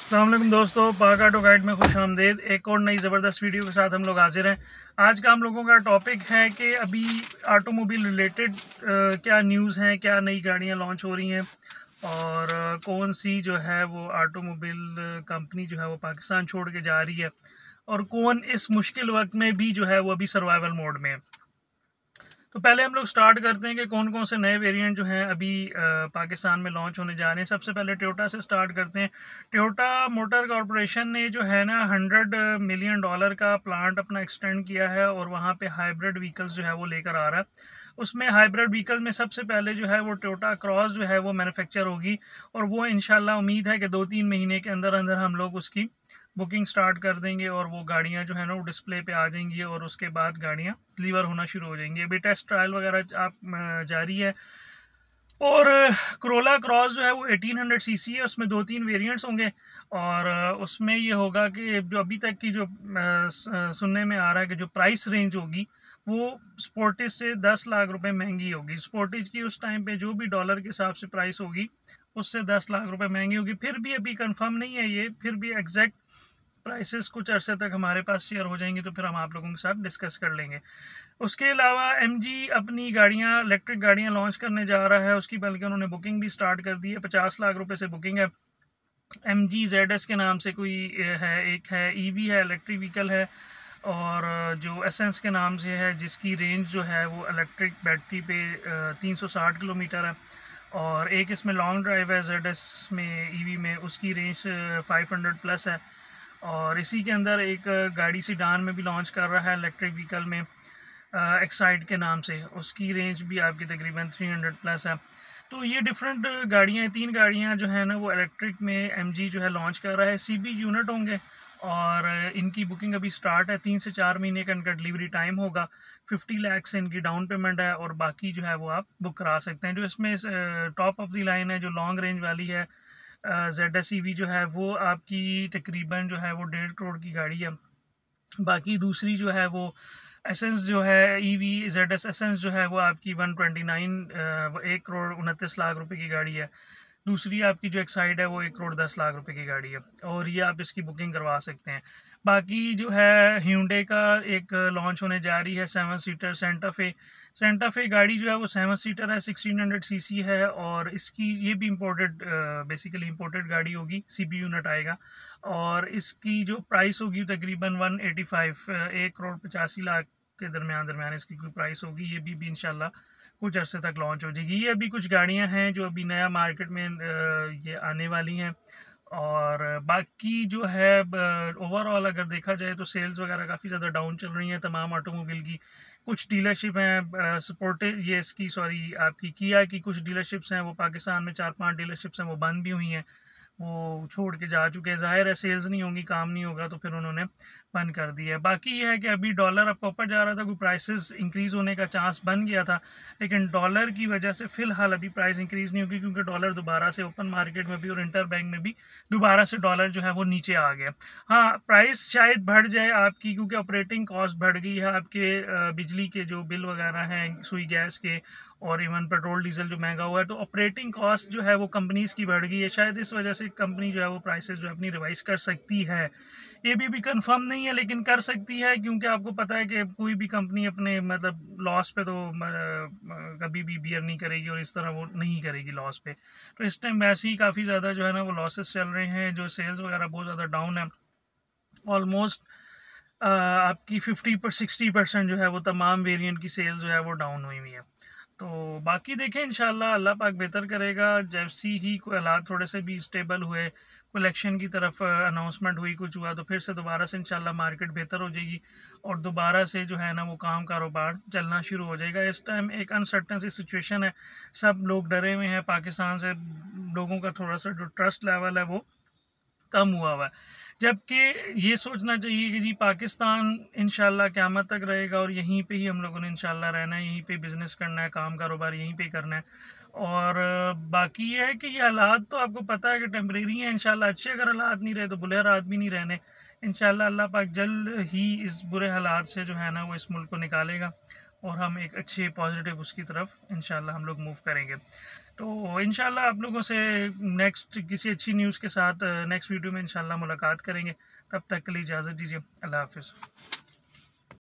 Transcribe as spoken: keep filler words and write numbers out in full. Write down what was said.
अस्सलाम वालेकुम दोस्तों, पाक ऑटो गाइड में खुश आमदेद। एक और नई ज़बरदस्त वीडियो के साथ हम लोग हाजिर हैं। आज का हम लोगों का टॉपिक है कि अभी ऑटोमोबाइल रिलेटेड क्या न्यूज़ हैं, क्या नई गाड़ियां लॉन्च हो रही हैं और आ, कौन सी जो है वो ऑटोमोबाइल कंपनी जो है वो पाकिस्तान छोड़ के जा रही है और कौन इस मुश्किल वक्त में भी जो है वो अभी सर्वाइवल मोड में है। तो पहले हम लोग स्टार्ट करते हैं कि कौन कौन से नए वेरिएंट जो हैं अभी आ, पाकिस्तान में लॉन्च होने जा रहे हैं। सबसे पहले टोयोटा से स्टार्ट करते हैं। टोयोटा मोटर कॉरपोरेशन ने जो है ना हंड्रेड मिलियन डॉलर का प्लांट अपना एक्सटेंड किया है और वहाँ पे हाइब्रिड व्हीकल्स जो है वो लेकर आ रहा है। उसमें हाइब्रिड व्हीकल में सबसे पहले जो है वो टोयोटा क्रॉस जो है वो मैन्युफैक्चर होगी और वो इंशाल्लाह उम्मीद है कि दो तीन महीने के अंदर अंदर हम लोग उसकी बुकिंग स्टार्ट कर देंगे और वो गाड़ियाँ जो है ना वो डिस्प्ले पे आ जाएंगी और उसके बाद गाड़ियाँ डिलीवर होना शुरू हो जाएंगी। अभी टेस्ट ट्रायल वगैरह आप जारी है। और क्रोला क्रॉस जो है वो एटीन हंड्रेड सीसी है, उसमें दो तीन वेरिएंट्स होंगे और उसमें ये होगा कि जो अभी तक की जो सुनने में आ रहा है कि जो प्राइस रेंज होगी वो स्पोर्टिज से दस लाख रुपए महंगी होगी। स्पोर्टिज की उस टाइम पे जो भी डॉलर के हिसाब से प्राइस होगी उससे दस लाख रुपए महंगी होगी। फिर भी अभी कंफर्म नहीं है ये, फिर भी एग्जैक्ट प्राइसेस कुछ अरसे तक हमारे पास शेयर हो जाएंगे तो फिर हम आप लोगों के साथ डिस्कस कर लेंगे। उसके अलावा एमजी अपनी गाड़ियां इलेक्ट्रिक गाड़ियां लॉन्च करने जा रहा है उसकी, बल्कि उन्होंने बुकिंग भी स्टार्ट कर दी है। पचास लाख रुपए से बुकिंग है। एम जी जेड एस के नाम से कोई है, एक है ईवी है, इलेक्ट्रिक व्हीकल है और जो एसेंस के नाम से है जिसकी रेंज जो है वो इलेक्ट्रिक बैटरी पे तीन सौ साठ किलोमीटर है और एक इसमें लॉन्ग ड्राइव है जेड एस में ईवी में, उसकी रेंज फाइव हंड्रेड प्लस है। और इसी के अंदर एक गाड़ी सीडान में भी लॉन्च कर रहा है इलेक्ट्रिक व्हीकल में एक्साइड के नाम से, उसकी रेंज भी आपकी तकरीबन थ्री हंड्रेड प्लस है। तो ये डिफरेंट गाड़ियाँ, तीन गाड़ियाँ जो है ना वो इलेक्ट्रिक में एमजी जो है लॉन्च कर रहा है। सीबी यूनिट होंगे और इनकी बुकिंग अभी स्टार्ट है। तीन से चार महीने का इनका डिलीवरी टाइम होगा। फिफ्टी लाख से इनकी डाउन पेमेंट है और बाकी जो है वो आप बुक करा सकते हैं। जो इसमें टॉप ऑफ द लाइन है, जो लॉन्ग रेंज वाली है जेड एस ई वी जो है वो आपकी तकरीबन जो है वो डेढ़ करोड़ की गाड़ी है। बाकी दूसरी जो है वो एसेंस जो है E V Z S essence जो है वो आपकी वन ट्वेंटी नाइन एक करोड़ उनतीस लाख रुपए की गाड़ी है। दूसरी आपकी जो एक्साइड है वो एक करोड़ दस लाख रुपए की गाड़ी है और ये आप इसकी बुकिंग करवा सकते हैं। बाकी जो है ह्यूंडे का एक लॉन्च होने जा रही है seven seater Santa Fe. Santa Fe गाड़ी जो है वो सेवन सीटर है, सिक्सटीन हंड्रेड सी सी है और इसकी ये भी इम्पोर्टेड बेसिकली इम्पोर्टेड गाड़ी होगी, सी बी यूनिट आएगा और इसकी जो प्राइस होगी तकरीबन वन एटी फाइव एक करोड़ पचासी लाख के दरमियान दरमियान इसकी कोई प्राइस होगी। ये भी, भी इंशाल्लाह कुछ अरसे तक लॉन्च हो जाएगी। ये अभी कुछ गाड़ियां हैं जो अभी नया मार्केट में ये आने वाली हैं और बाकी जो है ओवरऑल अगर देखा जाए तो सेल्स वगैरह काफ़ी ज़्यादा डाउन चल रही हैं तमाम ऑटोमोबाइल की। कुछ डीलरशिप हैं सपोर्टेड, ये इसकी सॉरी आपकी किया की कुछ डीलरशिप्स हैं वो पाकिस्तान में चार पांच डीलरशिप्स हैं वो बंद भी हुई हैं, वो छोड़ के जा चुके हैं। ज़ाहिर है सेल्स नहीं होंगी, काम नहीं होगा तो फिर उन्होंने बंद कर दिया है। बाकी ये है कि अभी डॉलर अब ऊपर जा रहा था, कोई प्राइसेस इंक्रीज़ होने का चांस बन गया था, लेकिन डॉलर की वजह से फ़िलहाल अभी प्राइस इंक्रीज़ नहीं होगी क्योंकि डॉलर दोबारा से ओपन मार्केट में भी और इंटर बैंक में भी दोबारा से डॉलर जो है वो नीचे आ गया। हाँ, प्राइस शायद बढ़ जाए आपकी क्योंकि ऑपरेटिंग कॉस्ट बढ़ गई है, आपके बिजली के जो बिल वगैरह हैं, सुई गैस के और इवन पेट्रोल डीजल जो महंगा हुआ है तो ऑपरेटिंग कॉस्ट जो है वो कंपनीज़ की बढ़ गई है। शायद इस वजह से कंपनी जो है वो प्राइसेस जो है अपनी रिवाइज कर सकती है। ये भी भी कंफर्म नहीं है लेकिन कर सकती है क्योंकि आपको पता है कि कोई भी कंपनी अपने मतलब लॉस पे तो कभी भी बियर नहीं करेगी और इस तरह वो नहीं करेगी लॉस पे। तो इस टाइम वैसे ही काफ़ी ज़्यादा जो है ना वो लॉसेस चल रहे हैं, जो सेल्स वगैरह बहुत ज़्यादा डाउन है। ऑलमोस्ट आपकी फिफ्टी पर सिक्सटी परसेंट जो है वो तमाम वेरिएंट की सेल्स जो है वो डाउन हुई हुई है। तो बाकी देखें इंशाल्लाह अल्लाह पाक बेहतर करेगा। जैसे ही कोई हालात थोड़े से भी स्टेबल हुए, कलेक्शन की तरफ अनाउंसमेंट हुई, कुछ हुआ तो फिर से दोबारा से इंशाल्लाह मार्केट बेहतर हो जाएगी और दोबारा से जो है ना वो काम कारोबार चलना शुरू हो जाएगा। इस टाइम एक अनसर्टन सी सिचुएशन है, सब लोग डरे हुए हैं, पाकिस्तान से लोगों का थोड़ा सा जो ट्रस्ट लेवल है वो कम हुआ हुआ है। जबकि ये सोचना चाहिए कि जी पाकिस्तान इंशाल्लाह क़यामत तक रहेगा और यहीं पे ही हम लोगों ने इंशाल्लाह रहना है, यहीं पे बिज़नेस करना है, काम कारोबार यहीं पे करना है। और बाकी ये है कि ये हालात तो आपको पता है कि टेम्परेरी हैं। इंशाल्लाह अच्छे अगर हालात नहीं रहे तो बुरे हालात भी नहीं रहने। इंशाल्लाह अल्लाह पाक जल्द ही इस बुरे हालात से जो है ना वो इस मुल्क को निकालेगा और हम एक अच्छे पॉजिटिव उसकी तरफ इंशाल्लाह हम लोग मूव करेंगे। तो इंशाल्लाह आप लोगों से नेक्स्ट किसी अच्छी न्यूज़ के साथ नेक्स्ट वीडियो में इंशाल्लाह मुलाकात करेंगे। तब तक के लिए इजाज़त दीजिए। अल्लाह हाफ़िज़।